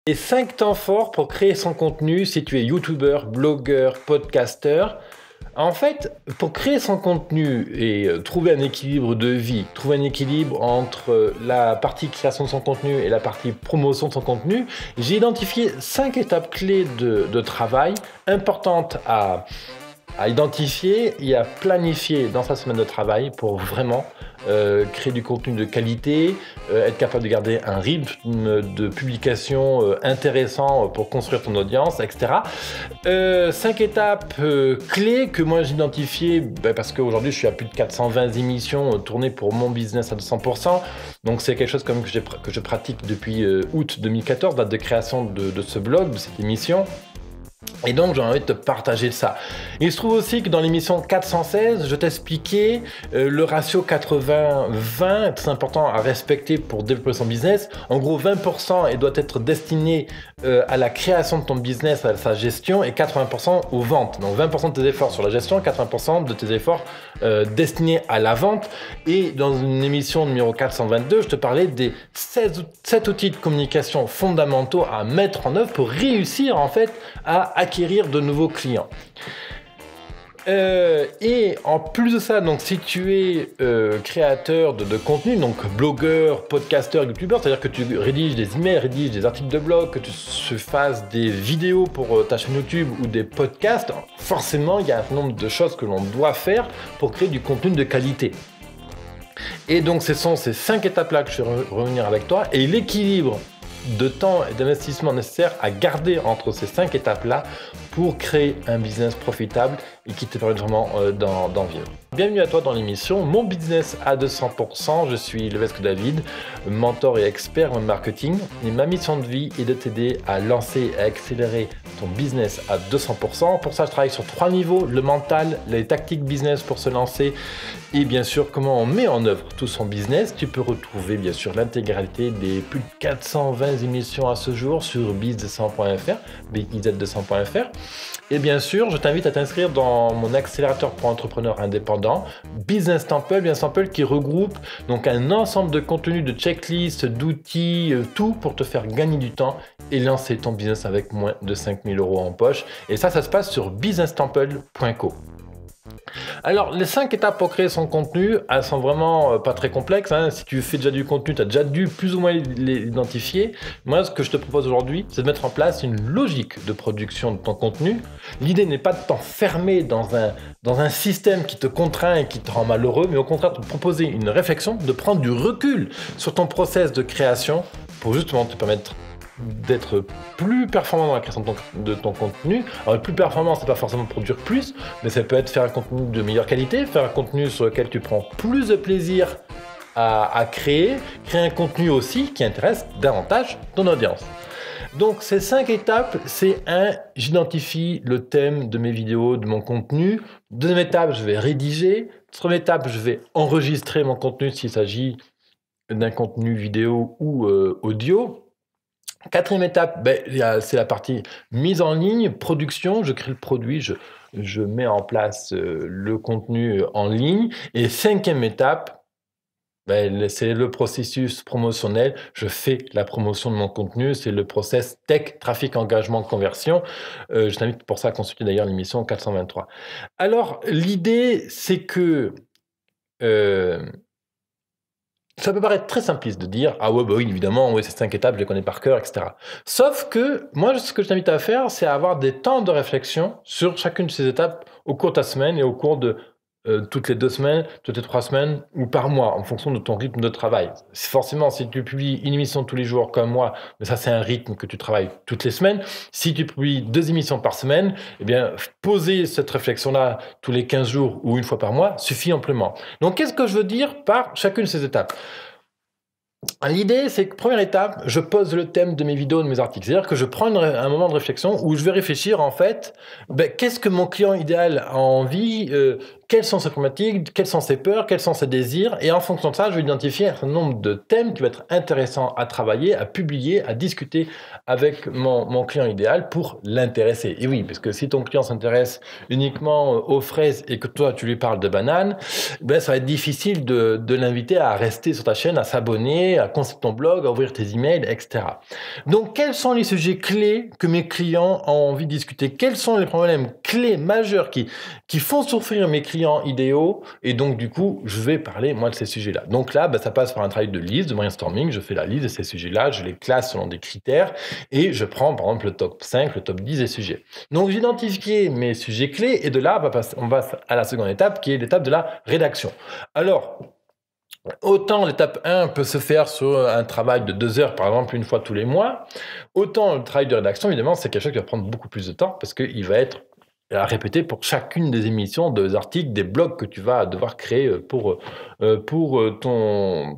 Et 5 temps forts pour créer son contenu si tu es youtubeur, blogueur, podcasteur. En fait, pour créer son contenu et trouver un équilibre de vie, trouver un équilibre entre la partie création de son contenu et la partie promotion de son contenu, j'ai identifié 5 étapes clés de travail importantes à identifier et à planifier dans sa semaine de travail pour vraiment créer du contenu de qualité, être capable de garder un rythme de publication intéressant pour construire ton audience, etc. 5 étapes clés que moi j'ai identifiées parce qu'aujourd'hui je suis à plus de 420 émissions tournées pour mon business à 200%. Donc c'est quelque chose comme que je pratique depuis août 2014, date de création de ce blog, de cette émission. Et donc j'ai envie de te partager ça. Il se trouve aussi que dans l'émission 416, je t'expliquais le ratio 80-20, très important à respecter pour développer son business. En gros, 20% il doit être destiné à la création de ton business, à sa gestion, et 80% aux ventes. Donc 20% de tes efforts sur la gestion, 80% de tes efforts destinés à la vente. Et dans une émission numéro 422, je te parlais des 7 outils de communication fondamentaux à mettre en œuvre pour réussir en fait à acquérir de nouveaux clients. Et en plus de ça, donc si tu es créateur de contenu, donc blogueur, podcasteur, youtubeur, c'est-à-dire que tu rédiges des emails, rédiges des articles de blog, que tu fasses des vidéos pour ta chaîne YouTube ou des podcasts, forcément il y a un nombre de choses que l'on doit faire pour créer du contenu de qualité. Et donc ce sont ces 5 étapes-là que je vais revenir avec toi, et l'équilibre de temps et d'investissement nécessaire à garder entre ces 5 étapes-là pour créer un business profitable et qui te permet vraiment d'en vivre. Bienvenue à toi dans l'émission Mon Business à 200%. Je suis Levesque David, mentor et expert en marketing. Et ma mission de vie est de t'aider à lancer et à accélérer ton business à 200%. Pour ça, je travaille sur 3 niveaux, le mental, les tactiques business pour se lancer et bien sûr comment on met en œuvre tout son business. Tu peux retrouver bien sûr l'intégralité des plus de 420 émissions à ce jour sur biz200.fr, biz200.fr. Et bien sûr, je t'invite à t'inscrire dans mon accélérateur pour entrepreneurs indépendants, Business Temple, Business Temple qui regroupe donc un ensemble de contenus, de checklists, d'outils, tout pour te faire gagner du temps et lancer ton business avec moins de 5 000 € en poche. Et ça se passe sur businesstemple.co. Alors, les 5 étapes pour créer son contenu, elles sont vraiment pas très complexes. Hein. Si tu fais déjà du contenu, tu as déjà dû plus ou moins l'identifier. Moi, ce que je te propose aujourd'hui, c'est de mettre en place une logique de production de ton contenu. L'idée n'est pas de t'enfermer dans un système qui te contraint et qui te rend malheureux, mais au contraire de te proposer une réflexion, de prendre du recul sur ton process de création pour justement te permettre d'être plus performant dans la création de ton contenu. Alors, plus performant, c'est pas forcément produire plus, mais ça peut être faire un contenu de meilleure qualité, faire un contenu sur lequel tu prends plus de plaisir à créer un contenu aussi qui intéresse davantage ton audience. Donc, ces 5 étapes, c'est j'identifie le thème de mes vidéos, de mon contenu. Deuxième étape, je vais rédiger. Troisième étape, je vais enregistrer mon contenu s'il s'agit d'un contenu vidéo ou audio. Quatrième étape, c'est la partie mise en ligne, production. Je crée le produit, je mets en place le contenu en ligne. Et 5e étape, c'est le processus promotionnel. Je fais la promotion de mon contenu. C'est le process tech, trafic, engagement, conversion. Je t'invite pour ça à consulter d'ailleurs l'émission 423. Alors, l'idée, c'est que ça peut paraître très simpliste de dire « Ah ouais, oui, évidemment, ces 5 étapes, je les connais par cœur, etc. » Sauf que, moi, ce que je t'invite à faire, c'est à avoir des temps de réflexion sur chacune de ces étapes au cours de ta semaine et au cours de toutes les 2 semaines, toutes les 3 semaines ou par mois, en fonction de ton rythme de travail. Forcément, si tu publies une émission tous les jours comme moi, mais ça c'est un rythme que tu travailles toutes les semaines. Si tu publies 2 émissions par semaine, eh bien, poser cette réflexion-là tous les 15 jours ou une fois par mois suffit amplement. Donc, qu'est-ce que je veux dire par chacune de ces étapes ? L'idée, c'est que première étape, je pose le thème de mes vidéos, de mes articles. C'est-à-dire que je prends un moment de réflexion où je vais réfléchir en fait, qu'est-ce que mon client idéal a envie, quelles sont ses problématiques, quelles sont ses peurs, quels sont ses désirs, et en fonction de ça, je vais identifier un certain nombre de thèmes qui vont être intéressants à travailler, à publier, à discuter avec mon client idéal pour l'intéresser. Et oui, parce que si ton client s'intéresse uniquement aux fraises et que toi, tu lui parles de bananes, ben, ça va être difficile de l'inviter à rester sur ta chaîne, à s'abonner, à consulter ton blog, à ouvrir tes emails, etc. Donc, quels sont les sujets clés que mes clients ont envie de discuter? Quels sont les problèmes clés majeurs qui font souffrir mes clients idéaux? Et donc, du coup, je vais parler, moi, de ces sujets-là. Donc là, ben, ça passe par un travail de liste, de brainstorming. Je fais la liste de ces sujets-là, je les classe selon des critères et je prends, par exemple, le top 5, le top 10 des sujets. Donc, j'ai identifié mes sujets clés et de là, on va à la seconde étape qui est l'étape de la rédaction. Alors, autant l'étape 1 peut se faire sur un travail de 2 heures, par exemple, une fois tous les mois, autant le travail de rédaction, évidemment, c'est quelque chose qui va prendre beaucoup plus de temps parce qu'il va être à répéter pour chacune des émissions, des articles, des blogs que tu vas devoir créer pour ton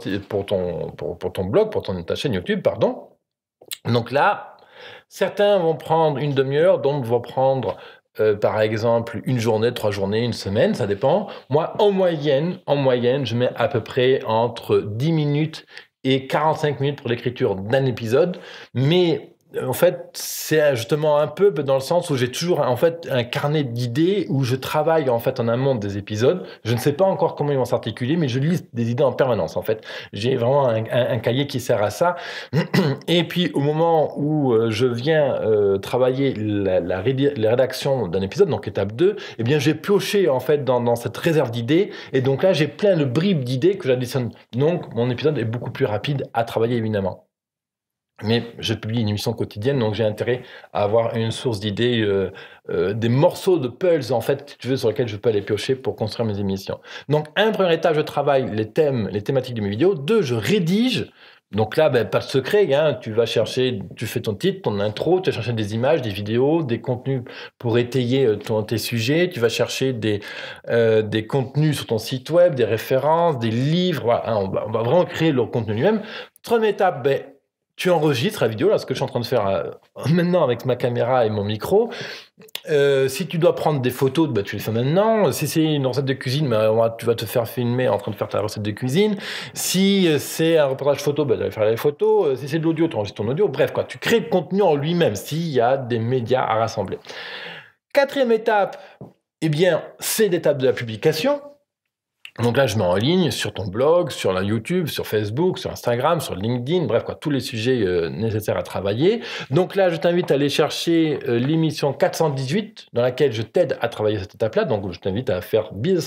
blog, pour ta chaîne YouTube, pardon. Donc là, certains vont prendre une demi-heure, d'autres vont prendre par exemple, une journée, 3 journées, une semaine, ça dépend. Moi, en moyenne, je mets à peu près entre 10 minutes et 45 minutes pour l'écriture d'un épisode. Mais en fait, c'est justement un peu dans le sens où j'ai toujours en fait un carnet d'idées où je travaille en fait en amont des épisodes. Je ne sais pas encore comment ils vont s'articuler, mais je lis des idées en permanence. En fait, j'ai vraiment un cahier qui sert à ça. Et puis au moment où je viens travailler la rédaction d'un épisode, donc étape 2, eh bien j'ai pioché en fait dans cette réserve d'idées. Et donc là, j'ai plein de bribes d'idées que j'additionne. Donc mon épisode est beaucoup plus rapide à travailler évidemment. Mais je publie une émission quotidienne, donc j'ai intérêt à avoir une source d'idées, des morceaux de puzzles, en fait, si tu veux, sur lesquels je peux aller piocher pour construire mes émissions. Donc, première étape, je travaille les thématiques de mes vidéos. 2, je rédige. Donc là, pas de secret, hein, tu fais ton titre, ton intro, tu vas chercher des images, des vidéos, des contenus pour étayer tes sujets, tu vas chercher des contenus sur ton site web, des références, des livres, voilà, hein, on va vraiment créer le contenu lui-même. Troisième étape, tu enregistres la vidéo, là, ce que je suis en train de faire maintenant avec ma caméra et mon micro. Si tu dois prendre des photos, tu les fais maintenant. Si c'est une recette de cuisine, tu vas te faire filmer en train de faire ta recette de cuisine. Si c'est un reportage photo, tu vas faire les photos. Si c'est de l'audio, tu enregistres ton audio. Bref, tu crées le contenu en lui-même s'il y a des médias à rassembler. Quatrième étape, c'est l'étape de la publication. Donc là, je mets en ligne sur ton blog, sur la YouTube, sur Facebook, sur Instagram, sur LinkedIn, bref, tous les sujets nécessaires à travailler. Donc là, je t'invite à aller chercher l'émission 418 dans laquelle je t'aide à travailler cette étape-là. Donc, je t'invite à faire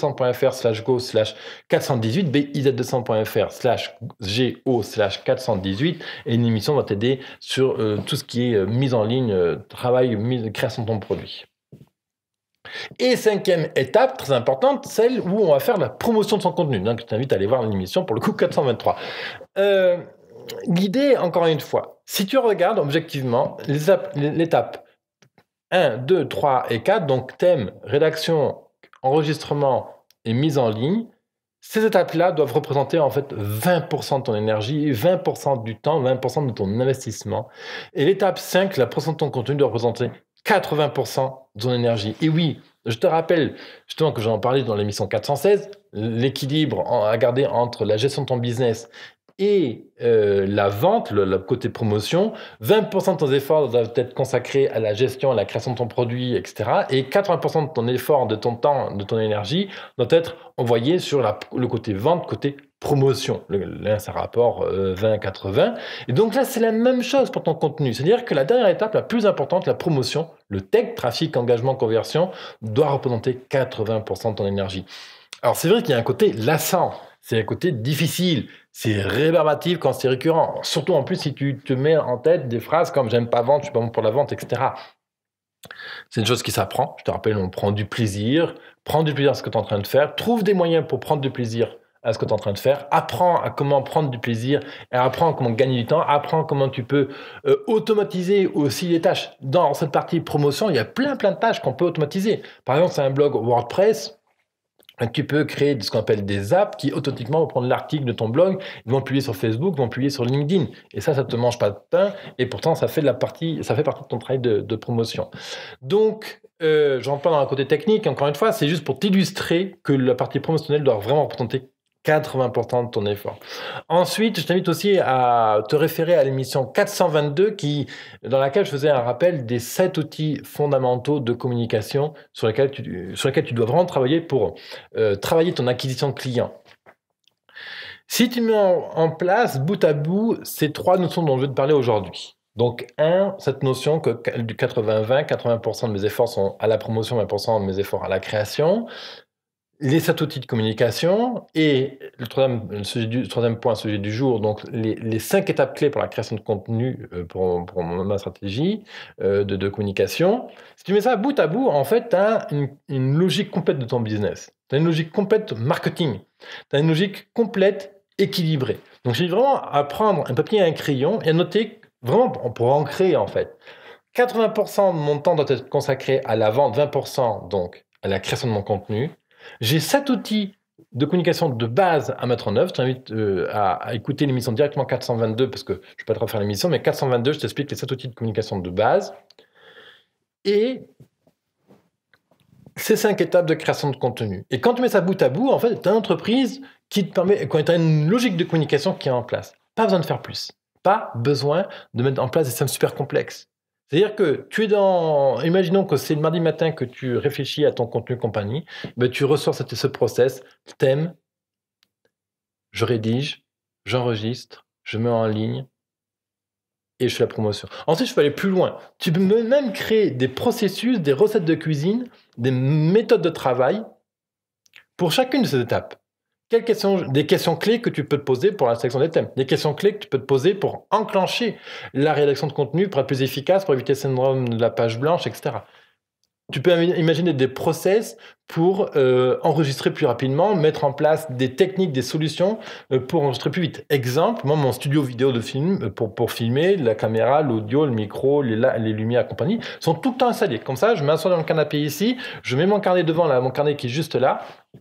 biz200.fr/go/418, biz200.fr/go/418 et une émission va t'aider sur tout ce qui est mise en ligne, création de ton produit. Et 5e étape, très importante, celle où on va faire la promotion de son contenu. Donc, je t'invite à aller voir l'émission, pour le coup, 423. L'idée, encore une fois, si tu regardes objectivement l'étape 1, 2, 3 et 4, donc thème, rédaction, enregistrement et mise en ligne, ces étapes-là doivent représenter en fait 20% de ton énergie, 20% du temps, 20% de ton investissement. Et l'étape 5, la promotion de ton contenu, doit représenter 80% de ton énergie. Et oui, je te rappelle justement que j'en parlais dans l'émission 416, l'équilibre à garder entre la gestion de ton business et la vente, le côté promotion. 20% de ton effort doivent être consacrés à la gestion, à la création de ton produit, etc. Et 80% de ton effort, de ton temps, de ton énergie doit être envoyé sur le côté vente, côté promotion. Là, c'est un rapport 20-80. Et donc là, c'est la même chose pour ton contenu. C'est-à-dire que la dernière étape, la plus importante, la promotion, le tech, trafic, engagement, conversion, doit représenter 80% de ton énergie. Alors, c'est vrai qu'il y a un côté lassant, c'est un côté difficile, c'est rébarbatif quand c'est récurrent. Surtout en plus si tu te mets en tête des phrases comme « j'aime pas vendre, je suis pas bon pour la vente », etc. C'est une chose qui s'apprend. Je te rappelle, on prend du plaisir. Prends du plaisir à ce que tu es en train de faire. Trouve des moyens pour prendre du plaisir à ce que tu es en train de faire. Apprends à comment prendre du plaisir et apprends comment gagner du temps. Apprends comment tu peux automatiser aussi les tâches. Dans cette partie promotion, il y a plein de tâches qu'on peut automatiser. Par exemple, c'est un blog WordPress. Tu peux créer ce qu'on appelle des apps qui automatiquement vont prendre l'article de ton blog, ils vont publier sur Facebook, vont publier sur LinkedIn. Et ça te mange pas de pain. Et pourtant, ça fait partie de ton travail de promotion. Donc, je rentre pas dans le côté technique. Encore une fois, c'est juste pour t'illustrer que la partie promotionnelle doit vraiment représenter 80% de ton effort. Ensuite, je t'invite aussi à te référer à l'émission 422 dans laquelle je faisais un rappel des 7 outils fondamentaux de communication sur lesquels tu dois vraiment travailler pour travailler ton acquisition de clients. Si tu mets en place bout à bout ces 3 notions dont je vais te parler aujourd'hui. Donc, cette notion que du 80-20, 80% de mes efforts sont à la promotion, 20% de mes efforts à la création. Les 7 outils de communication et le troisième point, sujet du jour, donc les 5 étapes clés pour la création de contenu pour ma stratégie de communication. Si tu mets ça bout à bout, en fait, tu as une logique complète de ton business. Tu as une logique complète marketing. Tu as une logique complète équilibrée. Donc, j'ai vraiment à prendre un papier et un crayon et à noter vraiment pour ancrer, en fait. 80% de mon temps doit être consacré à la vente, 20% donc à la création de mon contenu. J'ai 7 outils de communication de base à mettre en œuvre. Je t'invite à écouter l'émission directement 422 parce que je ne vais pas te refaire l'émission, mais 422, je t'explique les 7 outils de communication de base. Et ces 5 étapes de création de contenu. Et quand tu mets ça bout à bout, en fait, tu as une entreprise qui te permet, quand tu as une logique de communication qui est en place. Pas besoin de faire plus. Pas besoin de mettre en place des systèmes super complexes. C'est-à-dire que imaginons que c'est le mardi matin que tu réfléchis à ton contenu compagnie, ben tu ressors ce process, thème, je rédige, j'enregistre, je mets en ligne et je fais la promotion. Ensuite, je peux aller plus loin. Tu peux même créer des processus, des recettes de cuisine, des méthodes de travail pour chacune de ces étapes. Des questions clés que tu peux te poser pour la sélection des thèmes, des questions clés que tu peux te poser pour enclencher la rédaction de contenu, pour être plus efficace, pour éviter le syndrome de la page blanche, etc. Tu peux imaginer des process pour enregistrer plus rapidement, mettre en place des techniques, des solutions pour enregistrer plus vite. Exemple, moi, mon studio vidéo de film, pour filmer, la caméra, l'audio, le micro, les lumières et compagnie, sont tout le temps installés. Comme ça, je m'assois dans le canapé ici, je mets mon carnet devant, là, mon carnet qui est juste là,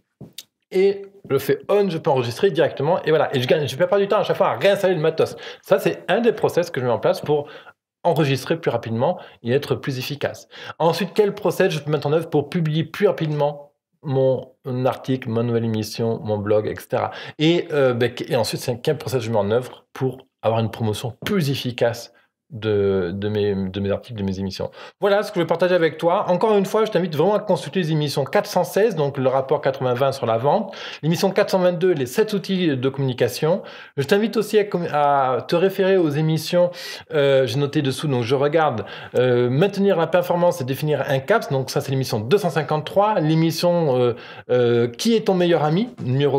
et je fais on, je peux enregistrer directement, et voilà. Et je ne perds pas du temps à chaque fois à réinstaller le matos. Ça, c'est un des process que je mets en place pour enregistrer plus rapidement et être plus efficace. Ensuite, quel process je peux mettre en œuvre pour publier plus rapidement mon article, ma nouvelle émission, mon blog, etc. Et ensuite, c'est quel process je mets en œuvre pour avoir une promotion plus efficace de mes articles, de mes émissions. Voilà ce que je vais partager avec toi. Encore une fois, je t'invite vraiment à consulter les émissions 416, donc le rapport 80-20 sur la vente, l'émission 422, les 7 outils de communication. Je t'invite aussi à te référer aux émissions, j'ai noté dessous, donc je regarde maintenir la performance et définir un cap, donc ça c'est l'émission 253, l'émission qui est ton meilleur ami, numéro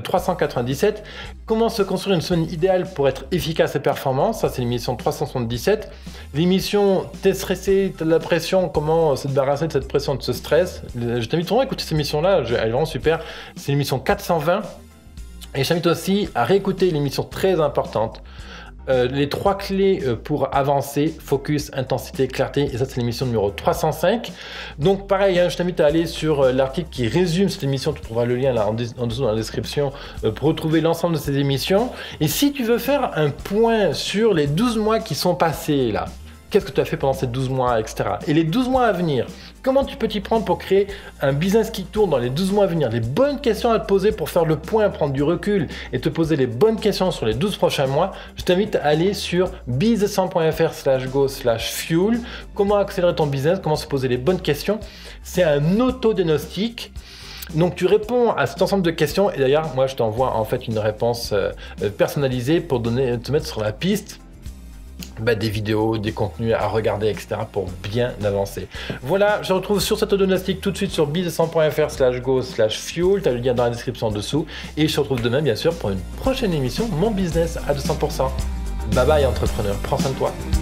397, comment se construire une semaine idéale pour être efficace et performant, ça c'est l'émission 377. L'émission T'es stressé, t'as de la pression, comment se débarrasser de cette pression, de ce stress. Je t'invite vraiment à écouter cette émission-là, elle est vraiment super. C'est l'émission 420. Et je t'invite aussi à réécouter l'émission très importante. Les 3 clés pour avancer, focus, intensité, clarté, et ça c'est l'émission numéro 305. Donc pareil, je t'invite à aller sur l'article qui résume cette émission, tu trouveras le lien là en dessous dans la description pour retrouver l'ensemble de ces émissions. Et si tu veux faire un point sur les 12 mois qui sont passés là, qu'est-ce que tu as fait pendant ces 12 mois, etc. Et les 12 mois à venir, comment tu peux t'y prendre pour créer un business qui tourne dans les 12 mois à venir? Les bonnes questions à te poser pour faire le point, prendre du recul et te poser les bonnes questions sur les 12 prochains mois. Je t'invite à aller sur biz100.fr/go/fuel. Comment accélérer ton business, comment se poser les bonnes questions. C'est un auto-diagnostic. Donc tu réponds à cet ensemble de questions et d'ailleurs, moi je t'envoie en fait une réponse personnalisée pour te mettre sur la piste des vidéos, des contenus à regarder, etc. pour bien avancer. Voilà, je te retrouve sur cet auto-diagnostic tout de suite sur biz100.fr/go/fuel. Tu as le lien dans la description en dessous. Et je te retrouve demain, bien sûr, pour une prochaine émission, Mon Business à 200%. Bye bye, entrepreneur. Prends soin de toi.